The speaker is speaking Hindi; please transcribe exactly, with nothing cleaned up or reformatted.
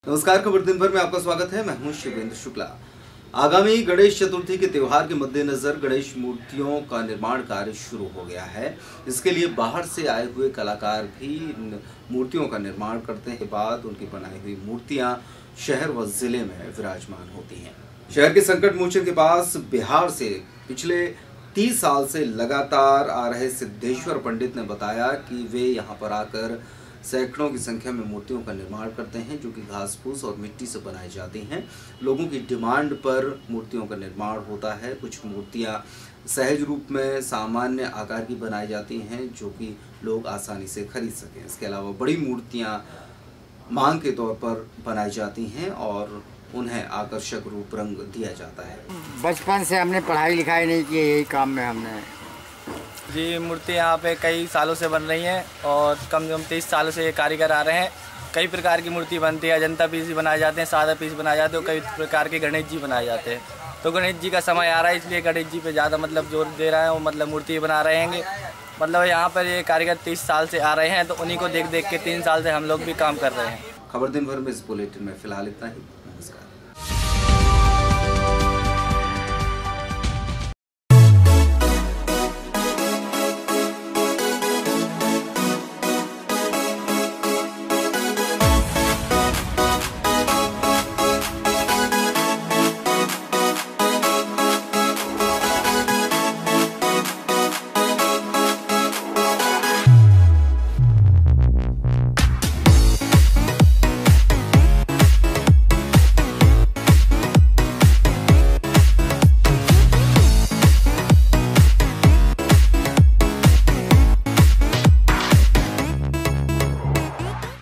नमस्कार, खबर दिन भर में आपका स्वागत है। मैं हूं शिवेंद्र शुक्ला। आगामी गणेश चतुर्थी के त्योहार के मद्देनजर गणेश मूर्तियों का निर्माण कार्य शुरू हो गया है। इसके लिए बाहर से आए हुए कलाकार भी मूर्तियों का निर्माण करते हैं। बाद उनकी बनाई हुई मूर्तियां शहर व जिले में विराजमान होती हैं। शहर के संकट मोचन के पास बिहार से पिछले तीस साल से लगातार आ रहे सिद्धेश्वर पंडित ने बताया कि वे यहाँ पर आकर सैकड़ों की संख्या में मूर्तियों का निर्माण करते हैं, जो कि घास फूस और मिट्टी से बनाई जाती हैं। लोगों की डिमांड पर मूर्तियों का निर्माण होता है। कुछ मूर्तियां सहज रूप में सामान्य आकार की बनाई जाती हैं, जो कि लोग आसानी से खरीद सकें। इसके अलावा बड़ी मूर्तियां मांग के तौर पर बनाई जाती हैं और उन्हें आकर्षक रूप रंग दिया जाता है। बचपन से हमने पढ़ाई लिखाई नहीं की, यही काम में हमने जी मूर्ति यहाँ पे कई सालों से बन रही हैं और कम से कम तीस सालों से ये कारीगर आ रहे हैं। कई प्रकार की मूर्ति बनती है। अजंता पीस भी बनाए जाते हैं, सादा पीस बनाए जाते हैं और कई प्रकार के गणेश जी बनाए जाते हैं। तो गणेश जी का समय आ रहा है, इसलिए गणेश जी पे ज़्यादा मतलब जोर दे रहा है। वो मतलब मूर्ति बना रहे हैं। मतलब यहाँ पर ये कारीगर तीस साल से आ रहे हैं, तो उन्हीं को देख देख के तीन साल से हम लोग भी काम कर रहे हैं। खबर दिन भर में इस बुलेटिन में फिलहाल इतना ही।